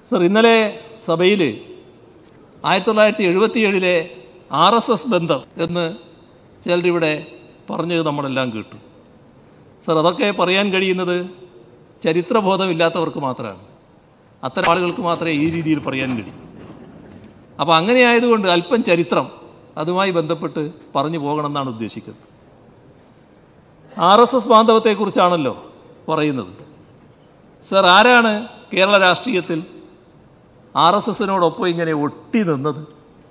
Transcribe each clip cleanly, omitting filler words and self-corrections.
Sir, ഇന്നലെ സഭയിൽ 1977 RSS ബന്ധം എന്ന് ചിലരിവിടെ പറഞ്ഞത് നമ്മളെല്ലാം കേട്ടു. സർ, അതൊക്കെ പറയാൻ കഴിയുന്നത് ചരിത്രബോധമില്ലാത്തവർക്ക് മാത്രമാണ്. അത്തരം ആളുകൾക്ക് മാത്രമേ ഈ രീതിയിൽ പറയാൻ കഴിയൂ. അപ്പോൾ അങ്ങനെയായതുകൊണ്ട് അല്പം ചരിത്രം അതുമായി ബന്ധപ്പെട്ട് പറഞ്ഞു പോകണമെന്നാണ് ഉദ്ദേശിക്കുന്നത്. RSS ബാന്ധവത്തെക്കുറിച്ചാണല്ലോ പറയുന്നത്. സർ, ആരാണ് കേരള രാഷ്ട്രീയത്തിൽ RSSനോടൊപ്പം ഇങ്ങനെ ഒട്ടി നിന്നത്?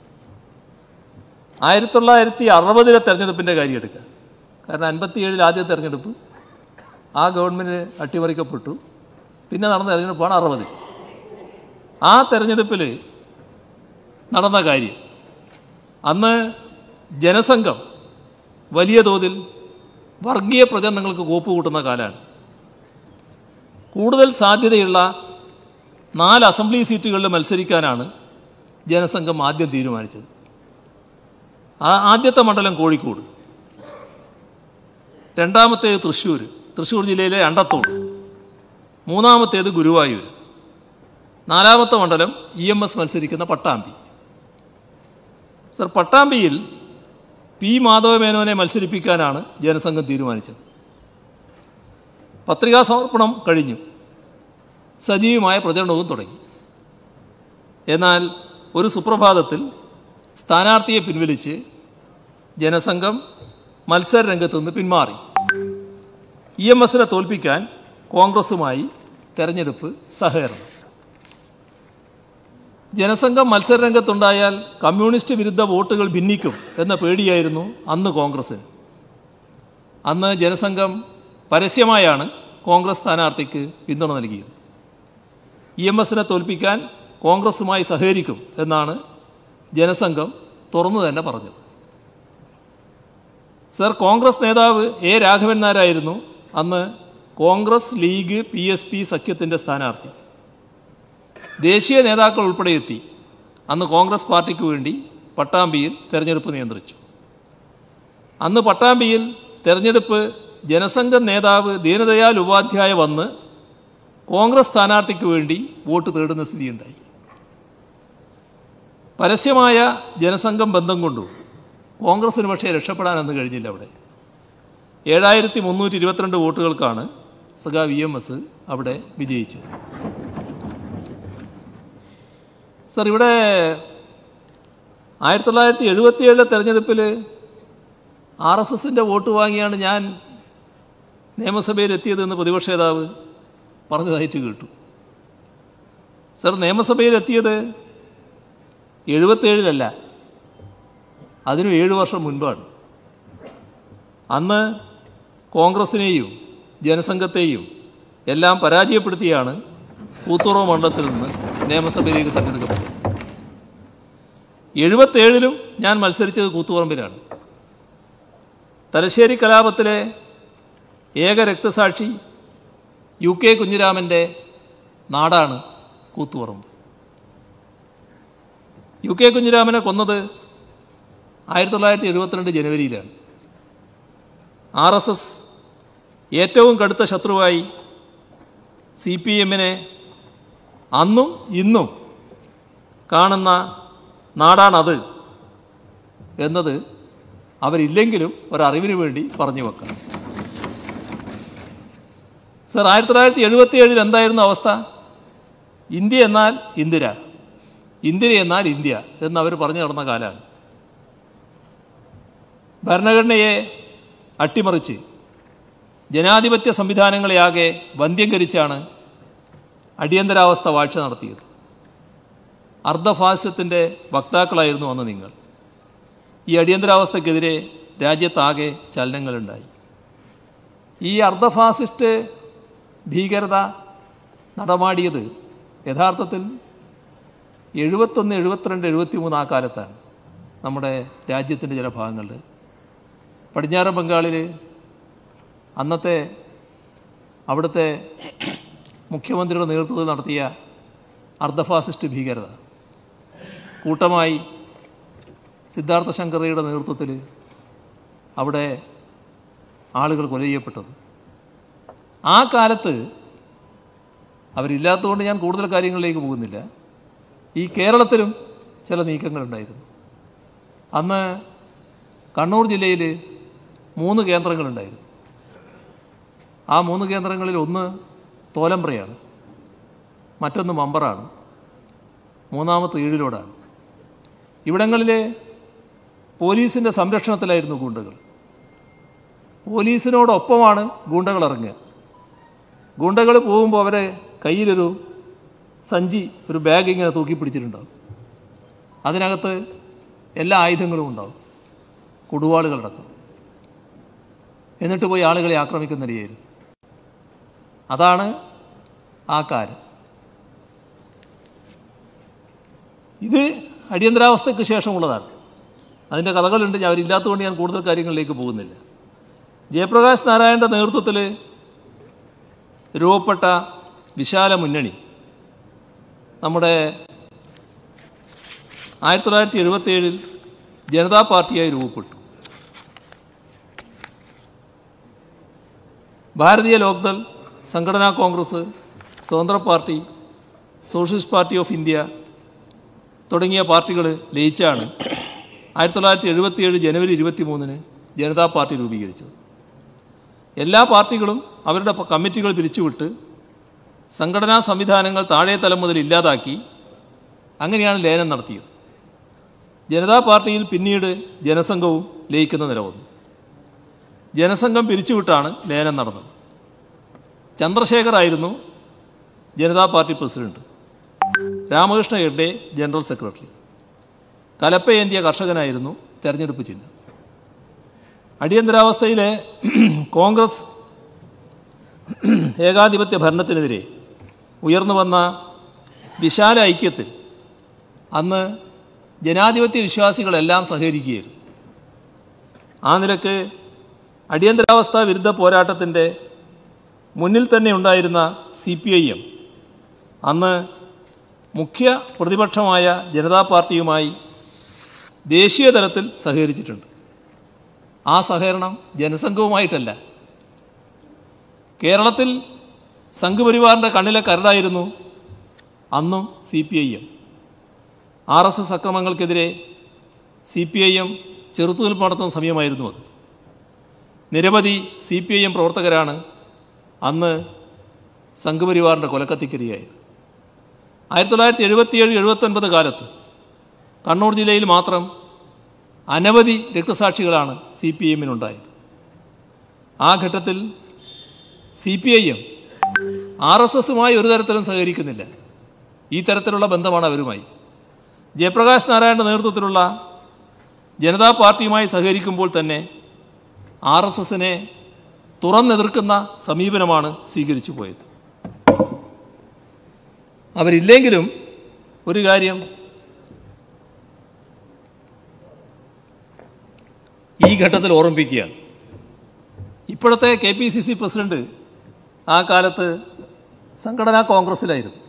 1960 തെരഞ്ഞെടുപ്പിൻ്റെ കാര്യം എടുക്കുക. കാരണം 57 ആദ്യ തെരഞ്ഞെടുപ്പ് ആ ഗവൺമെൻറ് അട്ടിമറിക്കപ്പെട്ടു. പിന്നെ നടന്ന തെരഞ്ഞെടുപ്പാണ് 60. ആ തെരഞ്ഞെടുപ്പിൽ നടന്ന കാര്യം, അന്ന് ജനസംഘം വലിയ തോതിൽ വർഗീയ പ്രചരണങ്ങൾക്ക് കോപ്പ് കൂട്ടുന്ന കാലമാണ്. കൂടുതൽ സാധ്യതയുള്ള 4 അസംബ്ലി സീറ്റുകളിൽ മത്സരിക്കാനാണ് ജനസംഘം ആദ്യം തീരുമാനിച്ചത്. ആദ്യത്തെ മണ്ഡലം കോഴിക്കോട്, രണ്ടാമത്തേത് തൃശ്ശൂർ ജില്ലയിലെ അണ്ടത്തോട്, മൂന്നാമത്തേത് ഗുരുവായൂർ, 4ാമത്തെ മണ്ഡലം EMS മത്സരിക്കുന്ന പട്ടാമ്പി. സർ, പട്ടാമ്പിയിൽ പി മാധവമേനോനെ മത്സരിപ്പിക്കാനാണ് ജനസംഘം തീരുമാനിച്ചത്. പത്രികാ സമർപ്പണം കഴിഞ്ഞു, സജീവമായ പ്രചരണവും തുടങ്ങി. എന്നാൽ ഒരു സുപ്രഭാതത്തിൽ സ്ഥാനാർത്ഥിയെ പിൻവലിച്ച് ജനസംഘം മത്സര രംഗത്ത് നിന്ന് പിന്മാറി. EMSനെ തോൽപ്പിക്കാൻ കോൺഗ്രസുമായി തെരഞ്ഞെടുപ്പ് സഹകരണം. ജനസംഘം മത്സര രംഗത്തുണ്ടായാൽ കമ്മ്യൂണിസ്റ്റ് വിരുദ്ധ വോട്ടുകൾ ഭിന്നിക്കും എന്ന പേടിയായിരുന്നു അന്ന് കോൺഗ്രസിന്. അന്ന് ജനസംഘം പരസ്യമായാണ് കോൺഗ്രസ് സ്ഥാനാർത്ഥിക്ക് പിന്തുണ നൽകിയത്. EMSനെ തോൽപ്പിക്കാൻ കോൺഗ്രസുമായി സഹകരിക്കും എന്നാണ് ജനസംഘം തുറന്നു തന്നെ പറഞ്ഞത്. സർ, കോൺഗ്രസ് നേതാവ് A. രാഘവൻ നായരായിരുന്നു അന്ന് കോൺഗ്രസ് ലീഗ് PSP സഖ്യത്തിൻ്റെ സ്ഥാനാർത്ഥി. ദേശീയ നേതാക്കൾ ഉൾപ്പെടെ എത്തി അന്ന് കോൺഗ്രസ് പാർട്ടിക്ക് വേണ്ടി പട്ടാമ്പിയിൽ തെരഞ്ഞെടുപ്പ് നിയന്ത്രിച്ചു. അന്ന് പട്ടാമ്പിയിൽ തെരഞ്ഞെടുപ്പ് ജനസംഘം നേതാവ് ദീനദയാൽ ഉപാധ്യായ വന്ന് കോൺഗ്രസ് സ്ഥാനാർത്ഥിക്ക് വേണ്ടി വോട്ട് തേടുന്ന സ്ഥിതിയുണ്ടായി. പരസ്യമായ ജനസംഘം ബന്ധം കൊണ്ടു കോൺഗ്രസിന് പക്ഷേ രക്ഷപ്പെടാനൊന്നും കഴിഞ്ഞില്ല. അവിടെ 7322 വോട്ടുകൾക്കാണ് സഖാവ് EMS അവിടെ വിജയിച്ചത്. സർ, ഇവിടെ 1977 തെരഞ്ഞെടുപ്പിൽ RSSൻ്റെ വോട്ട് വാങ്ങിയാണ് ഞാൻ നിയമസഭയിലെത്തിയതെന്ന് പ്രതിപക്ഷ നേതാവ് പറഞ്ഞതായിട്ട് കേട്ടു. സർ, നിയമസഭയിലെത്തിയത് 77 അതിനും 7 വർഷം മുൻപാണ്. അന്ന് കോൺഗ്രസിനെയും ജനസംഘത്തെയും എല്ലാം പരാജയപ്പെടുത്തിയാണ് കൂത്തുറവ് മണ്ഡലത്തിൽ നിന്ന് നിയമസഭയിലേക്ക് തെരഞ്ഞെടുക്കപ്പെട്ടത്. 77 ഞാൻ മത്സരിച്ചത് കൂത്തുപറമ്പിലാണ്. തലശ്ശേരി കലാപത്തിലെ ഏക രക്തസാക്ഷി UK കുഞ്ഞിരാമൻ്റെ നാടാണ് കൂത്തുപറമ്പ്. UK കുഞ്ഞിരാമനെ കൊന്നത് 1972 ജനുവരിയിലാണ്. RSS ഏറ്റവും കടുത്ത ശത്രുവായി CPMനെ അന്നും ഇന്നും കാണുന്ന നാടാണത് എന്നത് അവരില്ലെങ്കിലും ഒരറിവിന് വേണ്ടി പറഞ്ഞു വെക്കണം. സർ, 1977 എന്തായിരുന്നു അവസ്ഥ? ഇന്ത്യ എന്നാൽ ഇന്ദിര, ഇന്ദിര എന്നാൽ ഇന്ത്യ എന്നവർ പറഞ്ഞു നടന്ന കാലമാണ്. ഭരണഘടനയെ അട്ടിമറിച്ച് ജനാധിപത്യ സംവിധാനങ്ങളെയാകെ വന്ധ്യംകരിച്ചാണ് അടിയന്തരാവസ്ഥ വാഴ്ച നടത്തിയത്. അർദ്ധഫാസിസത്തിൻ്റെ വക്താക്കളായിരുന്നു അന്ന് നിങ്ങൾ. ഈ അടിയന്തരാവസ്ഥക്കെതിരെ രാജ്യത്താകെ ചലനങ്ങളുണ്ടായി. ഈ അർദ്ധഫാസിസ്റ്റ് ഭീകരത നടമാടിയത് യഥാർത്ഥത്തിൽ 71, 72, 73 ആ കാലത്താണ്. നമ്മുടെ രാജ്യത്തിൻ്റെ ചില ഭാഗങ്ങളിൽ പടിഞ്ഞാറൻ ബംഗാളിൽ അന്നത്തെ അവിടുത്തെ മുഖ്യമന്ത്രിയുടെ നേതൃത്വത്തിൽ നടത്തിയ അർദ്ധഫാസിസ്റ്റ് ഭീകരത, കൂട്ടമായി സിദ്ധാർത്ഥ ശങ്കറയുടെ നേതൃത്വത്തിൽ അവിടെ ആളുകൾ കൊല ചെയ്യപ്പെട്ടത്, ആ കാലത്ത് അവരില്ലാത്തതുകൊണ്ട് ഞാൻ കൂടുതൽ കാര്യങ്ങളിലേക്ക് പോകുന്നില്ല. ഈ കേരളത്തിലും ചില നീക്കങ്ങളുണ്ടായിരുന്നു. അന്ന് കണ്ണൂർ ജില്ലയിൽ 3 കേന്ദ്രങ്ങളുണ്ടായിരുന്നു. ആ 3 കേന്ദ്രങ്ങളിൽ ഒന്ന് തോലമ്പ്രയാണ്, മറ്റൊന്ന് മമ്പറാണ്, മൂന്നാമത്തെ ഈഴിലോടാണ്. ഇവിടങ്ങളിലെ പോലീസിൻ്റെ സംരക്ഷണത്തിലായിരുന്നു ഗൂണ്ടകൾ. പോലീസിനോടൊപ്പമാണ് ഗൂണ്ടകൾ ഇറങ്ങുക. ഗൂണ്ടകൾ പോകുമ്പോൾ അവരെ കയ്യിലൊരു സഞ്ചി, ഒരു ബാഗ് ഇങ്ങനെ തൂക്കി പിടിച്ചിട്ടുണ്ടാവും. അതിനകത്ത് എല്ലാ ആയുധങ്ങളും ഉണ്ടാവും, കൊടുവാളുകളടക്കം. എന്നിട്ട് പോയി ആളുകളെ ആക്രമിക്കുന്ന നിലയായിരുന്നു. അതാണ് ആ കാര്യം. ഇത് അടിയന്തരാവസ്ഥയ്ക്ക് ശേഷമുള്ളതാണ്. അതിൻ്റെ കഥകളുണ്ട്. അവരില്ലാത്തതുകൊണ്ട് ഞാൻ കൂടുതൽ കാര്യങ്ങളിലേക്ക് പോകുന്നില്ല. ജയപ്രകാശ് നാരായണൻ്റെ നേതൃത്വത്തിൽ രൂപപ്പെട്ട വിശാല മുന്നണി നമ്മുടെ 1977 ജനതാ പാർട്ടിയായി രൂപപ്പെട്ടു. ഭാരതീയ Lok Dal, Sanghatana Congress, Swatantra party, socialist party of India തുടങ്ങിയ പാർട്ടികൾ ലയിച്ചാണ് 1977 ജനുവരി 23 ജനതാ പാർട്ടി രൂപീകരിച്ചത്. എല്ലാ പാർട്ടികളും അവരുടെ കമ്മിറ്റികൾ പിരിച്ചുവിട്ട് സംഘടനാ സംവിധാനങ്ങൾ താഴെ തലം മുതൽ ഇല്ലാതാക്കി. അങ്ങനെയാണ് ലയനം നടത്തിയത്. ജനതാ പാർട്ടിയിൽ പിന്നീട് ജനസംഘവും ലയിക്കുന്ന നില വന്നു. ജനസംഘം പിരിച്ചുവിട്ടാണ് ലയനം നടന്നത്. ചന്ദ്രശേഖർ ആയിരുന്നു Janata party president, Ramakrishna Hegde general secretary, കലപ്പയേന്തിയ കർഷകനായിരുന്നു തെരഞ്ഞെടുപ്പ് ചിഹ്നം. അടിയന്തരാവസ്ഥയിലെ കോൺഗ്രസ് ഏകാധിപത്യ ഭരണത്തിനെതിരെ ഉയർന്നു വന്ന വിശാല ഐക്യത്തിൽ അന്ന് ജനാധിപത്യ വിശ്വാസികളെല്ലാം സഹകരിക്കുകയായിരുന്നു. ആ നിലക്ക് അടിയന്തരാവസ്ഥാ വിരുദ്ധ പോരാട്ടത്തിൻ്റെ മുന്നിൽ തന്നെ ഉണ്ടായിരുന്ന CPIM അന്ന് മുഖ്യ പ്രതിപക്ഷമായ ജനതാ പാർട്ടിയുമായി ദേശീയ തലത്തിൽ സഹകരിച്ചിട്ടുണ്ട്. ആ സഹകരണം ജനസംഘവുമായിട്ടല്ല. കേരളത്തിൽ സംഘപരിവാറിൻ്റെ കണ്ണിലെ കരടായിരുന്നു അന്നും CPIM. RSS അക്രമങ്ങൾക്കെതിരെ CPIM ചെറുത്തുനിൽപ്പ് നടത്തുന്ന സമയമായിരുന്നു അത്. നിരവധി CPIM പ്രവർത്തകരാണ് അന്ന് സംഘപരിവാറിൻ്റെ കൊലക്കത്തിക്കരിയായത്. 1977-79 കാലത്ത് കണ്ണൂർ ജില്ലയിൽ മാത്രം അനവധി രക്തസാക്ഷികളാണ് CPIM-നുണ്ടായത്. ആ ഘട്ടത്തിൽ CPIM RSS-മായി ഒരു തരത്തിലും സഹകരിക്കുന്നില്ല. ഈ തരത്തിലുള്ള ബന്ധമാണ് അവരുമായി. ജയപ്രകാശ് നാരായണൻ്റെ നേതൃത്വത്തിലുള്ള ജനതാ പാർട്ടിയുമായി സഹകരിക്കുമ്പോൾ തന്നെ RSS-നെ തുറന്നെതിർക്കുന്ന സമീപനമാണ് സ്വീകരിച്ചു പോയത്. അവരില്ലെങ്കിലും ഒരു കാര്യം ഈ ഘട്ടത്തിൽ ഓർമ്മിപ്പിക്കുകയാണ്. ഇപ്പോഴത്തെ KPCC പ്രസിഡന്റ് ആ കാലത്ത് സംഘടനാ കോൺഗ്രസ്സിലായിരുന്നു.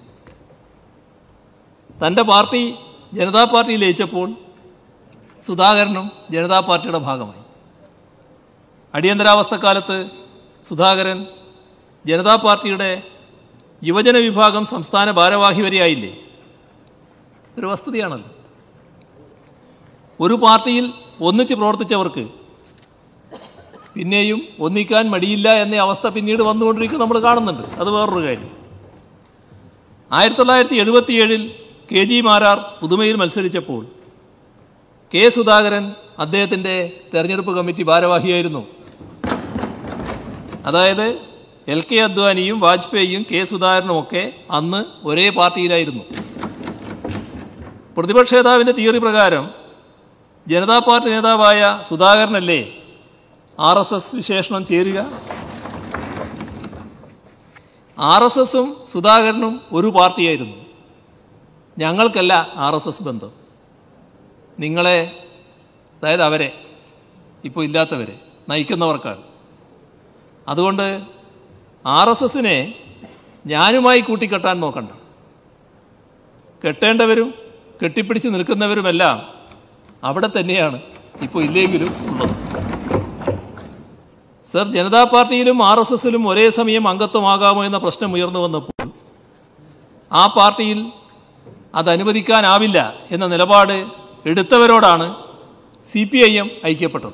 തൻ്റെ പാർട്ടി ജനതാ പാർട്ടി ലയിച്ചപ്പോൾ സുധാകരനും ജനതാ പാർട്ടിയുടെ ഭാഗമായി. അടിയന്തരാവസ്ഥക്കാലത്ത് സുധാകരൻ ജനതാ പാർട്ടിയുടെ യുവജന വിഭാഗം സംസ്ഥാന ഭാരവാഹി വരെയായില്ലേ? ഒരു വസ്തുതയാണല്ലോ. ഒരു പാർട്ടിയിൽ ഒന്നിച്ച് പ്രവർത്തിച്ചവർക്ക് പിന്നെയും ഒന്നിക്കാൻ മടിയില്ല എന്ന അവസ്ഥ പിന്നീട് വന്നുകൊണ്ടിരിക്കും, നമ്മൾ കാണുന്നുണ്ട്. അത് വേറൊരു കാര്യം. 1977 KG മാരാർ പുതുമയിൽ മത്സരിച്ചപ്പോൾ K. സുധാകരൻ അദ്ദേഹത്തിൻ്റെ തെരഞ്ഞെടുപ്പ് കമ്മിറ്റി ഭാരവാഹിയായിരുന്നു. അതായത് LK അദ്വാനിയും വാജ്പേയിയും K. സുധാകരനുമൊക്കെ അന്ന് ഒരേ പാർട്ടിയിലായിരുന്നു. പ്രതിപക്ഷ നേതാവിൻ്റെ തിയറി പ്രകാരം ജനതാ പാർട്ടി നേതാവായ സുധാകരനല്ലേ RSS വിശേഷണം ചേരുക? RSS-ഉം സുധാകരനും ഒരു പാർട്ടിയായിരുന്നു. ഞങ്ങൾക്കല്ല RSS ബന്ധം, നിങ്ങളെ, അതായത് അവരെ, ഇപ്പോൾ ഇല്ലാത്തവരെ നയിക്കുന്നവർക്കാണ്. അതുകൊണ്ട് RSS-നെ ഞാനുമായി കൂട്ടിക്കെട്ടാൻ നോക്കണ്ട. കെട്ടേണ്ടവരും കെട്ടിപ്പിടിച്ച് നിൽക്കുന്നവരുമെല്ലാം അവിടെ തന്നെയാണ് ഇപ്പോൾ ഇല്ലെങ്കിലും ഉള്ളത്. സർ, ജനതാ പാർട്ടിയിലും RSS-ലും ഒരേ സമയം അംഗത്വമാകാമോ എന്ന പ്രശ്നം ഉയർന്നു വന്നപ്പോൾ ആ പാർട്ടിയിൽ അത് അനുവദിക്കാനാവില്ല എന്ന നിലപാട് എടുത്തവരോടാണ് CPIM ഐക്യപ്പെട്ടത്.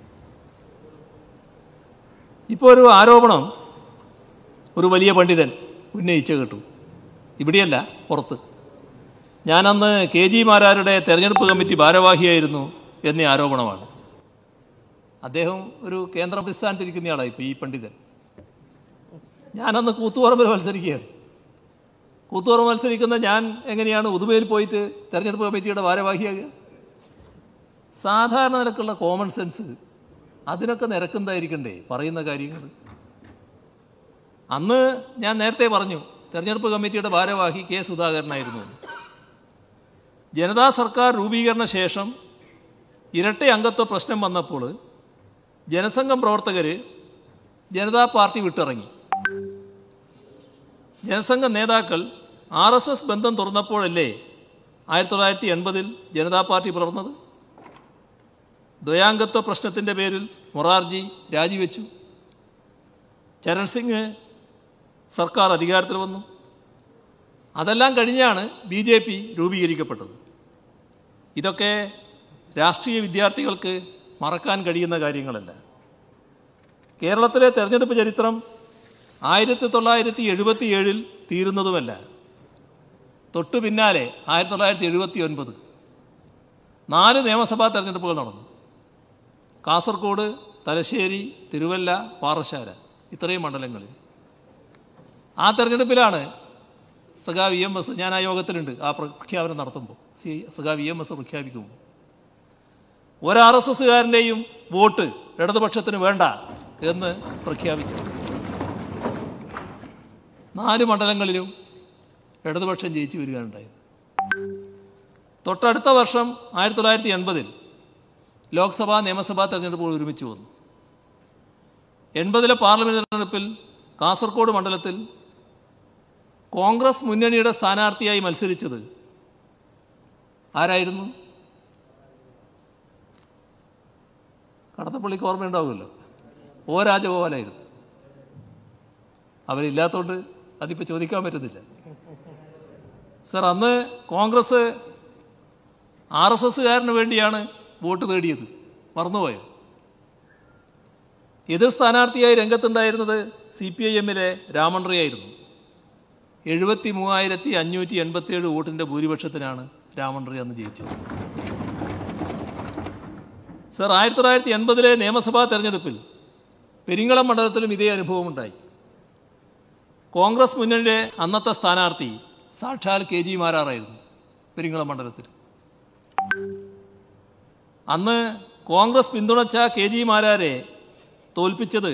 ഇപ്പോൾ ഒരു ആരോപണം ഒരു വലിയ പണ്ഡിതൻ ഉന്നയിച്ച് കേട്ടു. ഇവിടെയല്ല, പുറത്ത്. ഞാനന്ന് KG മാരാരുടെ തെരഞ്ഞെടുപ്പ് കമ്മിറ്റി ഭാരവാഹിയായിരുന്നു എന്ന ആരോപണമാണ്. അദ്ദേഹം ഒരു കേന്ദ്ര പ്രതിസ്ഥാനത്തിരിക്കുന്നയാളാണ് ഇപ്പോൾ ഈ പണ്ഡിതൻ. ഞാനന്ന് കൂത്തുപറമ്പിൽ മത്സരിക്കുകയാണ്. കൂത്തുപറമ്പ് മത്സരിക്കുന്ന ഞാൻ എങ്ങനെയാണ് ഉദുമയിൽ പോയിട്ട് തെരഞ്ഞെടുപ്പ് കമ്മിറ്റിയുടെ ഭാരവാഹിയാകുക? സാധാരണ നിലക്കുള്ള കോമൺ സെൻസ് അതിനൊക്കെ നിരക്കുന്നതായിരിക്കണ്ടേ പറയുന്ന കാര്യങ്ങൾ. അന്ന് ഞാൻ നേരത്തെ പറഞ്ഞു തെരഞ്ഞെടുപ്പ് കമ്മിറ്റിയുടെ ഭാരവാഹി K. സുധാകരനായിരുന്നു. ജനതാ സർക്കാർ രൂപീകരണ ശേഷം ഇരട്ട അംഗത്വ പ്രശ്നം വന്നപ്പോൾ ജനസംഘം പ്രവർത്തകർ ജനതാ പാർട്ടി വിട്ടിറങ്ങി. ജനസംഘം നേതാക്കൾ RSS ബന്ധം തുറന്നപ്പോഴല്ലേ 1980 ജനതാ പാർട്ടി പിളർന്നത്. ദ്വയാംഗത്വ പ്രശ്നത്തിൻ്റെ പേരിൽ മൊറാർജി രാജിവെച്ചു. ചരൺ സിംഗ് സർക്കാർ അധികാരത്തിൽ വന്നു. അതെല്ലാം കഴിഞ്ഞാണ് BJP രൂപീകരിക്കപ്പെട്ടത്. ഇതൊക്കെ രാഷ്ട്രീയ വിദ്യാർത്ഥികൾക്ക് മറക്കാൻ കഴിയുന്ന കാര്യങ്ങളല്ല. കേരളത്തിലെ തെരഞ്ഞെടുപ്പ് ചരിത്രം 1977 തീരുന്നതുമല്ല. തൊട്ടു പിന്നാലെ 1979 4 നിയമസഭാ തെരഞ്ഞെടുപ്പുകൾ നടന്നു. കാസർഗോഡ്, തലശ്ശേരി, തിരുവല്ല, പാറശാല, ഇത്രയും മണ്ഡലങ്ങളിൽ. ആ തെരഞ്ഞെടുപ്പിലാണ് സഖാവ് EMS, ഞാൻ ആ യോഗത്തിലുണ്ട്, ആ പ്രഖ്യാപനം നടത്തുമ്പോൾ സഖാവ് EMS പ്രഖ്യാപിക്കുമ്പോൾ ഒരു RSSകാരൻ്റെയും വോട്ട് ഇടതുപക്ഷത്തിന് വേണ്ട എന്ന് പ്രഖ്യാപിച്ചു. 4 മണ്ഡലങ്ങളിലും ഇടതുപക്ഷം ജയിച്ചു വരികയുണ്ടായത്. തൊട്ടടുത്ത വർഷം 1980 ലോക്സഭാ നിയമസഭാ തെരഞ്ഞെടുപ്പുകൾ ഒരുമിച്ച് വന്നു. 80 പാർലമെന്റ് തെരഞ്ഞെടുപ്പിൽ കാസർഗോഡ് മണ്ഡലത്തിൽ കോൺഗ്രസ് മുന്നണിയുടെ സ്ഥാനാർത്ഥിയായി മത്സരിച്ചത് ആരായിരുന്നു? കടന്നപ്പള്ളിക്ക് ഓർമ്മയുണ്ടാവുമല്ലോ, O. രാജഗോപാലായിരുന്നു. അവരില്ലാത്തതുകൊണ്ട് അതിപ്പോൾ ചോദിക്കാൻ പറ്റുന്നില്ല. സർ, അന്ന് കോൺഗ്രസ് RSSകാരന് വേണ്ടിയാണ് വോട്ട് തേടിയത്, മറന്നുപോയോ? എതിർ സ്ഥാനാർത്ഥിയായി രംഗത്തുണ്ടായിരുന്നത് CPIMലെ രാമൻറിയായിരുന്നു. 73,587 വോട്ടിൻ്റെ ഭൂരിപക്ഷത്തിനാണ് രാമൻറി അന്ന് ജയിച്ചത്. സർ, 1980 നിയമസഭാ തെരഞ്ഞെടുപ്പിൽ പെരിങ്ങളം മണ്ഡലത്തിലും ഇതേ അനുഭവമുണ്ടായി. കോൺഗ്രസ് മുന്നണിയുടെ അന്നത്തെ സ്ഥാനാർത്ഥി സാക്ഷാൽ KG മാരാറായിരുന്നു പെരിങ്ങളം മണ്ഡലത്തിൽ. അന്ന് കോൺഗ്രസ് പിന്തുണച്ച KG മാരാരെ തോൽപ്പിച്ചത്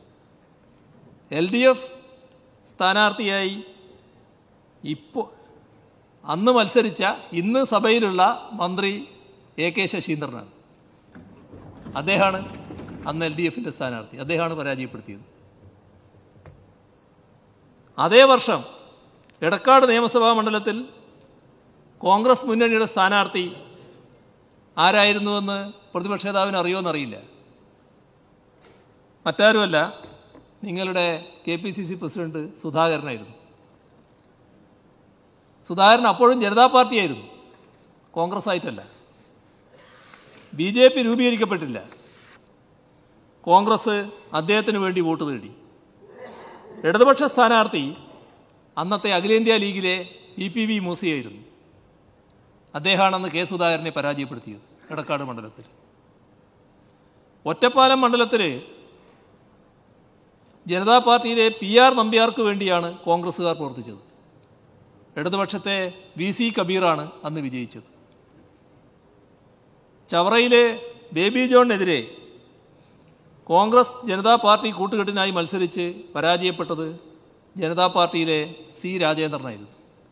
LDF സ്ഥാനാർത്ഥിയായി അന്ന് മത്സരിച്ച ഇന്ന് സഭയിലുള്ള മന്ത്രി AK ശശീന്ദ്രനാണ്. അദ്ദേഹമാണ് അന്ന് LDFൻ്റെ സ്ഥാനാർത്ഥി. അദ്ദേഹമാണ് പരാജയപ്പെടുത്തിയത്. അതേ വർഷം എടക്കാട് നിയമസഭാ മണ്ഡലത്തിൽ കോൺഗ്രസ് മുന്നണിയുടെ സ്ഥാനാർത്ഥി ആരായിരുന്നുവെന്ന് പ്രതിപക്ഷ നേതാവിന് അറിയുമെന്നറിയില്ല. മറ്റാരുമല്ല, നിങ്ങളുടെ KPCC പ്രസിഡന്റ് സുധാകരനായിരുന്നു. സുധാകരൻ അപ്പോഴും ജനതാ പാർട്ടിയായിരുന്നു, കോൺഗ്രസ് ആയിട്ടല്ല. BJP രൂപീകരിക്കപ്പെട്ടില്ല. കോൺഗ്രസ് അദ്ദേഹത്തിന് വേണ്ടി വോട്ട് നേടി. ഇടതുപക്ഷ സ്ഥാനാർത്ഥി അന്നത്തെ അഖിലേന്ത്യാ ലീഗിലെ PPV മൂസിയായിരുന്നു. അദ്ദേഹമാണ് അന്ന് K. സുധാകരനെ പരാജയപ്പെടുത്തിയത് എടക്കാട് മണ്ഡലത്തിൽ. ഒറ്റപ്പാലം മണ്ഡലത്തിൽ ജനതാ പാർട്ടിയിലെ PR നമ്പ്യാർക്ക് വേണ്ടിയാണ് കോൺഗ്രസ്സുകാർ പ്രവർത്തിച്ചത്. ഇടതുപക്ഷത്തെ VC കബീറാണ് അന്ന് വിജയിച്ചത്. ചവറയിലെ ബേബി ജോണിനെതിരെ കോൺഗ്രസ് ജനതാ പാർട്ടി കൂട്ടുകെട്ടിനായി മത്സരിച്ച് പരാജയപ്പെട്ടത് ജനതാ പാർട്ടിയിലെ C. രാജേന്ദ്രനായിരുന്നു.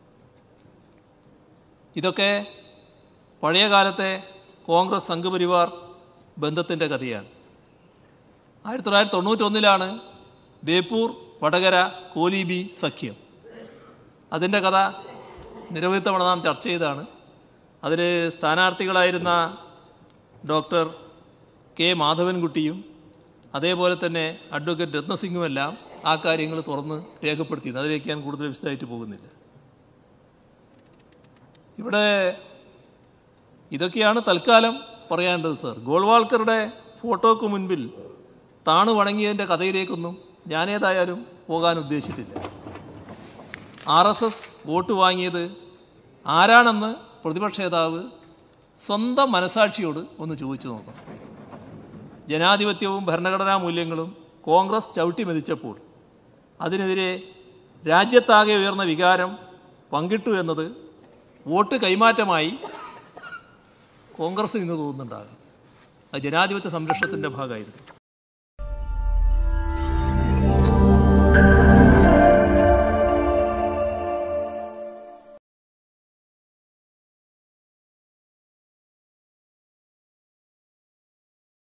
ഇതൊക്കെ പഴയ കാലത്തെ കോൺഗ്രസ് സംഘപരിവാർ ബന്ധത്തിൻ്റെ കഥയാണ്. 1991 ബേപ്പൂർ വടകര കോലീബി സഖ്യം. അതിൻ്റെ കഥ നിരവധി തവണ നാം ചർച്ച ചെയ്താണ്. അതിൽ സ്ഥാനാർത്ഥികളായിരുന്ന ഡോക്ടർ K. മാധവൻകുട്ടിയും അതേപോലെ തന്നെ അഡ്വക്കേറ്റ് രത്നസിംഗുമെല്ലാം ആ കാര്യങ്ങൾ തുറന്ന് രേഖപ്പെടുത്തിയിരുന്നു. അതിലേക്ക് ഞാൻ കൂടുതൽ വിശദമായിട്ട് പോകുന്നില്ല. ഇവിടെ ഇതൊക്കെയാണ് തൽക്കാലം പറയാണ്ടത് സർ. ഗോൾവാൾക്കറുടെ ഫോട്ടോക്ക് മുൻപിൽ താണു വണങ്ങിയതിൻ്റെ കഥയിലേക്കൊന്നും ഞാനേതായാലും പോകാൻ ഉദ്ദേശിച്ചിട്ടില്ല. RSS വോട്ട് വാങ്ങിയത് ആരാണെന്ന് പ്രതിപക്ഷ നേതാവ് സ്വന്തം മനസാക്ഷിയോട് ഒന്ന് ചോദിച്ചു നോക്കണം. ജനാധിപത്യവും ഭരണഘടനാ മൂല്യങ്ങളും കോൺഗ്രസ് ചവിട്ടി മെതിച്ചപ്പോൾ അതിനെതിരെ രാജ്യത്താകെ ഉയർന്ന വികാരം പങ്കിട്ടു എന്നത് വോട്ട് കൈമാറ്റമായി കോൺഗ്രസ് നിന്ന് തോന്നുന്നുണ്ടാകും. അത് ജനാധിപത്യ സംരക്ഷണത്തിൻ്റെ ഭാഗമായിരുന്നു.